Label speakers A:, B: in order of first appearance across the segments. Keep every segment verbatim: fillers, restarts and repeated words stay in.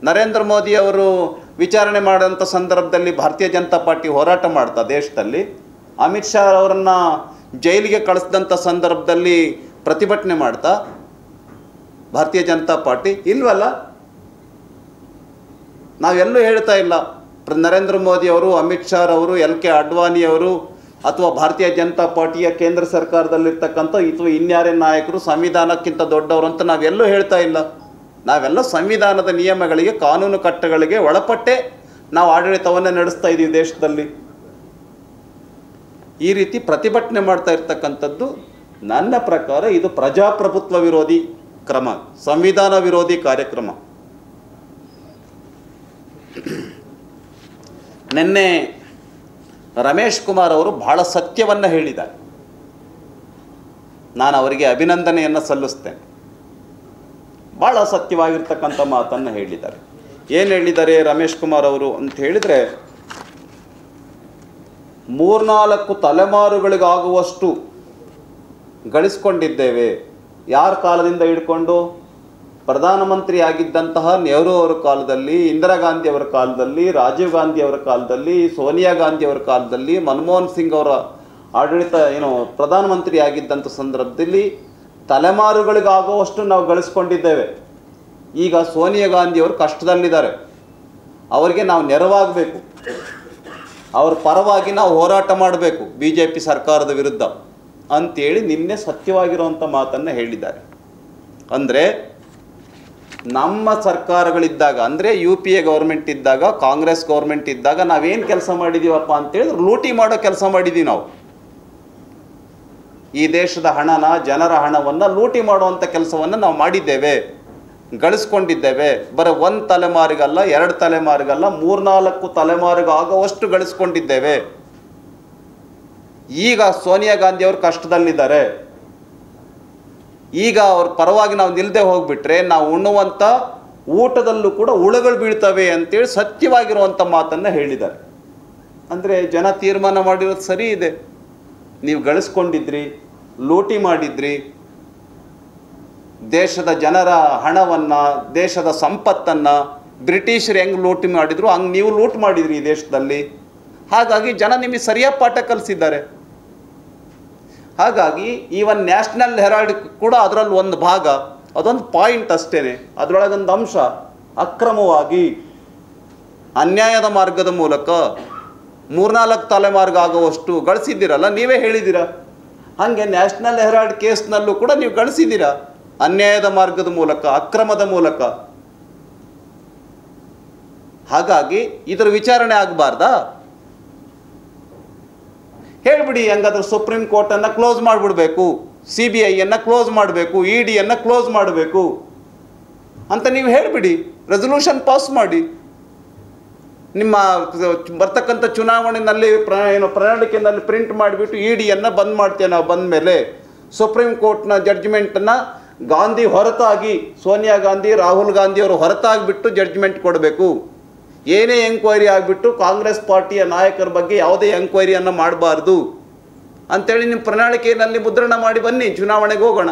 A: ನರೇಂದ್ರ ಮೋದಿ ಅವರು ವಿಚಾರಣೆ ಮಾಡೋಂಥ ಸಂದರ್ಭದಲ್ಲಿ ಭಾರತೀಯ ಜನತಾ ಪಾರ್ಟಿ ಹೋರಾಟ ಮಾಡ್ತಾ ದೇಶದಲ್ಲಿ, ಅಮಿತ್ ಶಾ ಅವರನ್ನು ಜೈಲಿಗೆ ಕಳಿಸಿದಂಥ ಸಂದರ್ಭದಲ್ಲಿ ಪ್ರತಿಭಟನೆ ಮಾಡ್ತಾ ಭಾರತೀಯ ಜನತಾ ಪಾರ್ಟಿ ಇಲ್ವಲ್ಲ. ನಾವೆಲ್ಲೂ ಹೇಳ್ತಾ ಇಲ್ಲ ನರೇಂದ್ರ ಮೋದಿ ಅವರು, ಅಮಿತ್ ಶಾ ಅವರು, ಎಲ್ ಕೆ ಅಡ್ವಾಣಿಯವರು ಅಥವಾ ಭಾರತೀಯ ಜನತಾ ಪಾರ್ಟಿಯ ಕೇಂದ್ರ ಸರ್ಕಾರದಲ್ಲಿರ್ತಕ್ಕಂಥ ಅಥವಾ ಇನ್ಯಾರೇ ನಾಯಕರು ಸಂವಿಧಾನಕ್ಕಿಂತ ದೊಡ್ಡವರು ಅಂತ ನಾವೆಲ್ಲೂ ಹೇಳ್ತಾ ಇಲ್ಲ. ನಾವೆಲ್ಲ ಸಂವಿಧಾನದ ನಿಯಮಗಳಿಗೆ, ಕಾನೂನು ಕಟ್ಟಗಳಿಗೆ ಒಳಪಟ್ಟೆ ನಾವು ಆಡಳಿತವನ್ನು ನಡೆಸ್ತಾ ಇದ್ದೀವಿ ದೇಶದಲ್ಲಿ. ಈ ರೀತಿ ಪ್ರತಿಭಟನೆ ಮಾಡ್ತಾ ಇರ್ತಕ್ಕಂಥದ್ದು ನನ್ನ ಪ್ರಕಾರ ಇದು ಪ್ರಜಾಪ್ರಭುತ್ವ ವಿರೋಧಿ ಕ್ರಮ, ಸಂವಿಧಾನ ವಿರೋಧಿ ಕಾರ್ಯಕ್ರಮ. ನಿನ್ನೆ ರಮೇಶ್ ಕುಮಾರ್ ಅವರು ಬಹಳ ಸತ್ಯವನ್ನು ಹೇಳಿದ್ದಾರೆ. ನಾನು ಅವರಿಗೆ ಅಭಿನಂದನೆಯನ್ನು ಸಲ್ಲಿಸ್ತೇನೆ. ಭಾಳ ಸತ್ಯವಾಗಿರ್ತಕ್ಕಂಥ ಮಾತನ್ನು ಹೇಳಿದ್ದಾರೆ. ಏನು ಹೇಳಿದ್ದಾರೆ ರಮೇಶ್ ಕುಮಾರ್ ಅವರು ಅಂತ ಹೇಳಿದರೆ, ಮೂರ್ನಾಲ್ಕು ತಲೆಮಾರುಗಳಿಗಾಗುವಷ್ಟು ಗಳಿಸ್ಕೊಂಡಿದ್ದೇವೆ. ಯಾರ ಕಾಲದಿಂದ ಹಿಡ್ಕೊಂಡು ಪ್ರಧಾನಮಂತ್ರಿ ಆಗಿದ್ದಂತಹ ನೆಹರು ಅವರ ಕಾಲದಲ್ಲಿ, ಇಂದಿರಾ ಗಾಂಧಿ ಅವರ ಕಾಲದಲ್ಲಿ, ರಾಜೀವ್ ಗಾಂಧಿ ಅವರ ಕಾಲದಲ್ಲಿ, ಸೋನಿಯಾ ಗಾಂಧಿ ಅವರ ಕಾಲದಲ್ಲಿ, ಮನಮೋಹನ್ ಸಿಂಗ್ ಅವರ ಆಡಳಿತ ಏನು ಪ್ರಧಾನಮಂತ್ರಿ ಆಗಿದ್ದಂಥ ಸಂದರ್ಭದಲ್ಲಿ ತಲೆಮಾರುಗಳಿಗಾಗುವಷ್ಟು ನಾವು ಗಳಿಸ್ಕೊಂಡಿದ್ದೇವೆ. ಈಗ ಸೋನಿಯಾ ಗಾಂಧಿಯವರು ಕಷ್ಟದಲ್ಲಿದ್ದಾರೆ, ಅವರಿಗೆ ನಾವು ನೆರವಾಗಬೇಕು, ಅವ್ರ ಪರವಾಗಿ ನಾವು ಹೋರಾಟ ಮಾಡಬೇಕು ಬಿ ಜೆ ಪಿ ಸರ್ಕಾರದ ವಿರುದ್ಧ ಅಂಥೇಳಿ ನಿನ್ನೆ ಸತ್ಯವಾಗಿರುವಂಥ ಮಾತನ್ನು ಹೇಳಿದ್ದಾರೆ. ಅಂದರೆ ನಮ್ಮ ಸರ್ಕಾರಗಳಿದ್ದಾಗ, ಅಂದರೆ ಯು ಪಿ ಎ ಗೌರ್ಮೆಂಟ್ ಇದ್ದಾಗ, ಕಾಂಗ್ರೆಸ್ ಗೌರ್ಮೆಂಟ್ ಇದ್ದಾಗ ನಾವೇನು ಕೆಲಸ ಮಾಡಿದ್ದೀವಪ್ಪ ಅಂತೇಳಿದ್ರೆ ಲೂಟಿ ಮಾಡೋ ಕೆಲಸ ಮಾಡಿದ್ದೀವಿ ನಾವು. ಈ ದೇಶದ ಹಣನ, ಜನರ ಹಣವನ್ನು ಲೂಟಿ ಮಾಡುವಂಥ ಕೆಲಸವನ್ನು ನಾವು ಮಾಡಿದ್ದೇವೆ, ಗಳಿಸ್ಕೊಂಡಿದ್ದೇವೆ. ಬರೀ ಒಂದು ತಲೆಮಾರಿಗಲ್ಲ, ಎರಡು ತಲೆಮಾರಿಗಲ್ಲ, ಮೂರ್ನಾಲ್ಕು ತಲೆಮಾರಿಗಾಗುವಷ್ಟು ಗಳಿಸ್ಕೊಂಡಿದ್ದೇವೆ. ಈಗ ಸೋನಿಯಾ ಗಾಂಧಿ ಅವರು ಕಷ್ಟದಲ್ಲಿದ್ದಾರೆ. ಈಗ ಅವ್ರ ಪರವಾಗಿ ನಾವು ನಿಲ್ಲದೆ ಹೋಗ್ಬಿಟ್ರೆ ನಾವು ಉಣ್ಣುವಂಥ ಊಟದಲ್ಲೂ ಕೂಡ ಹುಳುಗಳು ಬೀಳ್ತವೆ ಅಂತೇಳಿ ಸತ್ಯವಾಗಿರುವಂಥ ಮಾತನ್ನು ಹೇಳಿದ್ದಾರೆ. ಅಂದರೆ ಜನ ತೀರ್ಮಾನ ಮಾಡಿರೋದು ಸರಿ ಇದೆ. ನೀವು ಗಳಿಸ್ಕೊಂಡಿದ್ರಿ, ಲೂಟಿ ಮಾಡಿದ್ರಿ, ದೇಶದ ಜನರ ಹಣವನ್ನು, ದೇಶದ ಸಂಪತ್ತನ್ನು ಬ್ರಿಟಿಷರು ಹೆಂಗೆ ಲೂಟಿ ಮಾಡಿದ್ರು ಹಂಗೆ ನೀವು ಲೂಟ್ ಮಾಡಿದ್ರಿ ಈ ದೇಶದಲ್ಲಿ. ಹಾಗಾಗಿ ಜನ ನಿಮಗೆ ಸರಿಯಾದ ಪಾಠ ಕಲಿಸಿದ್ದಾರೆ. ಹಾಗಾಗಿ ಈವನ್ ನ್ಯಾಷನಲ್ ಹೆರಾಲ್ಡ್ ಕೂಡ ಅದರಲ್ಲಿ ಒಂದು ಭಾಗ, ಅದೊಂದು ಪಾಯಿಂಟ್ ಅಷ್ಟೇ, ಅದರೊಳಗೊಂದು ಅಂಶ ಅಕ್ರಮವಾಗಿ ಅನ್ಯಾಯದ ಮಾರ್ಗದ ಮೂಲಕ ಮೂರ್ನಾಲ್ಕು ತಲೆಮಾರ್ಗ ಆಗುವಷ್ಟು ಗಳಿಸಿದ್ದೀರಲ್ಲ, ನೀವೇ ಹೇಳಿದ್ದೀರ. ಹಾಗೆ ನ್ಯಾಷನಲ್ ಹೆರಾಲ್ಡ್ ಕೇಸ್ನಲ್ಲೂ ಕೂಡ ನೀವು ಗಳಿಸಿದ್ದೀರ ಅನ್ಯಾಯದ ಮಾರ್ಗದ ಮೂಲಕ, ಅಕ್ರಮದ ಮೂಲಕ. ಹಾಗಾಗಿ ಇದರ ವಿಚಾರಣೆ ಆಗಬಾರ್ದಾ? ಹೇಳಿಬಿಡಿ, ಹೆಂಗಾದ್ರೂ ಸುಪ್ರೀಂ ಕೋರ್ಟನ್ನು ಕ್ಲೋಸ್ ಮಾಡಿಬಿಡ್ಬೇಕು, ಸಿ ಬಿ ಐಯನ್ನು ಕ್ಲೋಸ್ ಮಾಡಬೇಕು, ಇ ಡಿಯನ್ನು ಕ್ಲೋಸ್ ಮಾಡಬೇಕು ಅಂತ ನೀವು ಹೇಳಿಬಿಡಿ, ರೆಸೊಲ್ಯೂಷನ್ ಪಾಸ್ ಮಾಡಿ. ನಿಮ್ಮ ಬರ್ತಕ್ಕಂಥ ಚುನಾವಣೆಯಲ್ಲಿ ಪ್ರ ಏನು ಪ್ರಣಾಳಿಕೆಯಲ್ಲಿ ಪ್ರಿಂಟ್ ಮಾಡಿಬಿಟ್ಟು ಇ ಡಿಯನ್ನು ಬಂದ್ ಮಾಡ್ತೇವೆ ನಾವು ಬಂದ ಮೇಲೆ, ಸುಪ್ರೀಂ ಕೋರ್ಟ್ನ ಜಡ್ಜ್ಮೆಂಟನ್ನು ಗಾಂಧಿ ಹೊರತಾಗಿ, ಸೋನಿಯಾ ಗಾಂಧಿ, ರಾಹುಲ್ ಗಾಂಧಿ ಅವರು ಹೊರತಾಗಿಬಿಟ್ಟು ಜಡ್ಜ್ಮೆಂಟ್ ಕೊಡಬೇಕು. ಏನೇ ಎಂಕ್ವೈರಿ ಆಗಿಬಿಟ್ಟು ಕಾಂಗ್ರೆಸ್ ಪಾರ್ಟಿಯ ನಾಯಕರ ಬಗ್ಗೆ ಯಾವುದೇ ಎಂಕ್ವೈರಿಯನ್ನು ಮಾಡಬಾರ್ದು ಅಂಥೇಳಿ ನಿಮ್ಮ ಪ್ರಣಾಳಿಕೆಯಲ್ಲಿ ಮುದ್ರಣ ಮಾಡಿ ಬನ್ನಿ, ಚುನಾವಣೆಗೆ ಹೋಗೋಣ.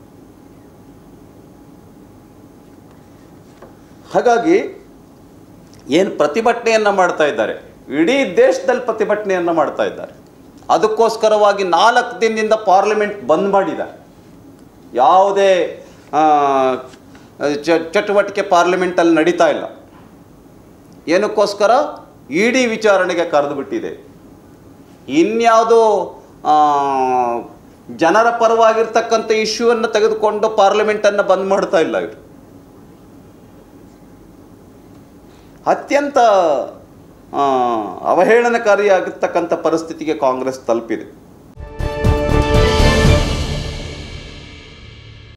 A: ಹಾಗಾಗಿ ಏನು ಪ್ರತಿಭಟನೆಯನ್ನು ಮಾಡ್ತಾ ಇದ್ದಾರೆ, ಇಡೀ ದೇಶದಲ್ಲಿ ಪ್ರತಿಭಟನೆಯನ್ನು ಮಾಡ್ತಾ ಇದ್ದಾರೆ. ಅದಕ್ಕೋಸ್ಕರವಾಗಿ ನಾಲ್ಕು ದಿನದಿಂದ ಪಾರ್ಲಿಮೆಂಟ್ ಬಂದ್ ಮಾಡಿದ್ದಾರೆ. ಯಾವುದೇ ಚಟುವಟಿಕೆ ಪಾರ್ಲಿಮೆಂಟಲ್ಲಿ ನಡೀತಾ ಇಲ್ಲ. ಏನಕ್ಕೋಸ್ಕರ? ಇಡಿ ವಿಚಾರಣೆಗೆ ಕರೆದು ಬಿಟ್ಟಿದೆ. ಇನ್ಯಾವುದೋ ಜನರ ಪರವಾಗಿರ್ತಕ್ಕಂಥ ಇಶ್ಯೂವನ್ನು ತೆಗೆದುಕೊಂಡು ಪಾರ್ಲಿಮೆಂಟನ್ನು ಬಂದ್ ಮಾಡ್ತಾ ಇಲ್ಲ. ಇವರು ಅತ್ಯಂತ ಅವಹೇಳನಕಾರಿಯಾಗಿರ್ತಕ್ಕಂಥ ಪರಿಸ್ಥಿತಿಗೆ ಕಾಂಗ್ರೆಸ್ ತಲುಪಿದೆ.